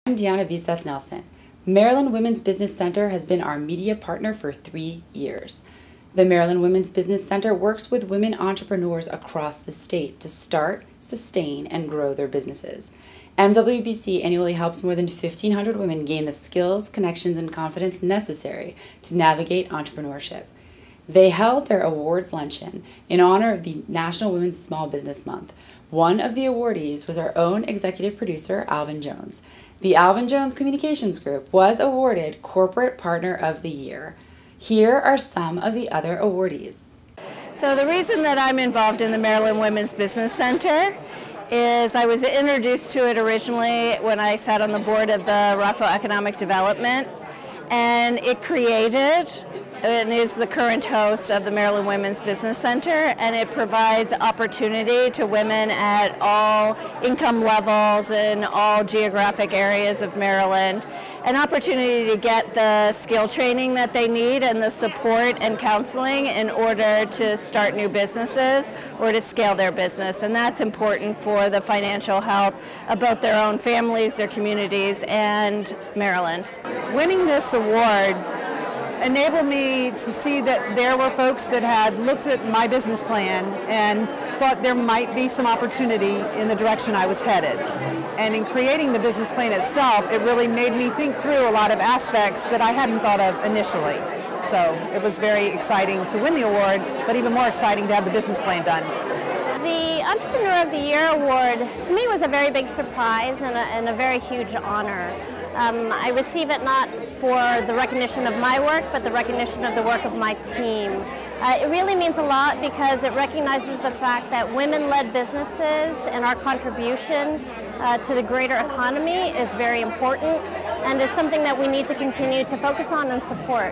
I'm Veseth-Nelson. Maryland Women's Business Center has been our media partner for 3 years. The Maryland Women's Business Center works with women entrepreneurs across the state to start, sustain, and grow their businesses. MWBC annually helps more than 1,500 women gain the skills, connections, and confidence necessary to navigate entrepreneurship. They held their awards luncheon in honor of the National Women's Small Business Month. One of the awardees was our own executive producer, Alvin Jones. The Alvin Jones Communications Group was awarded Corporate Partner of the Year. Here are some of the other awardees. So the reason that I'm involved in the Maryland Women's Business Center is I was introduced to it originally when I sat on the board of the Rockville Economic Development, and it created and is the current host of the Maryland Women's Business Center, and it provides opportunity to women at all income levels in all geographic areas of Maryland, an opportunity to get the skill training that they need and the support and counseling in order to start new businesses or to scale their business. And that's important for the financial health of both their own families, their communities, and Maryland. Winning this award enabled me to see that there were folks that had looked at my business plan and thought there might be some opportunity in the direction I was headed. And in creating the business plan itself, it really made me think through a lot of aspects that I hadn't thought of initially. So it was very exciting to win the award, but even more exciting to have the business plan done. The Entrepreneur of the Year award to me was a very big surprise and a very huge honor. I receive it not for the recognition of my work, but the recognition of the work of my team. It really means a lot because it recognizes the fact that women-led businesses and our contribution to the greater economy is very important and is something that we need to continue to focus on and support.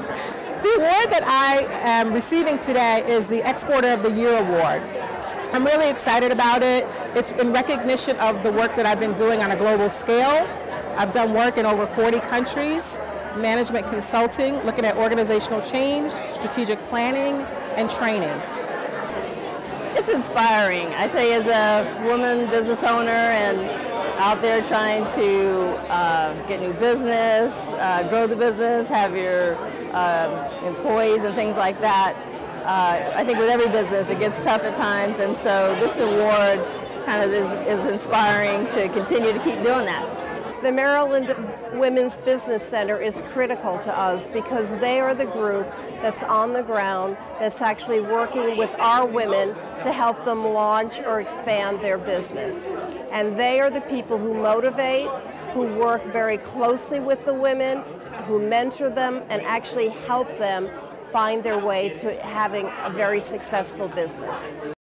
The award that I am receiving today is the Exporter of the Year award. I'm really excited about it. It's in recognition of the work that I've been doing on a global scale. I've done work in over 40 countries, management consulting, looking at organizational change, strategic planning, and training. It's inspiring. I tell you, as a woman business owner and out there trying to get new business, grow the business, have your employees and things like that, I think with every business it gets tough at times, and so this award kind of is inspiring to continue to keep doing that. The Maryland Women's Business Center is critical to us because they are the group that's on the ground that's actually working with our women to help them launch or expand their business. And they are the people who motivate, who work very closely with the women, who mentor them and actually help them find their way to having a very successful business.